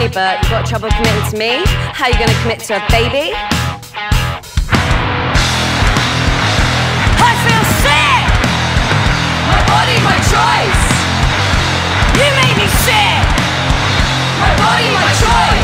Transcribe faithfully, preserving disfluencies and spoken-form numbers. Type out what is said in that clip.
funny, but you got trouble committing to me? How you gonna commit to a baby? I feel sick! My body, my choice! You made me sick! My body, my choice!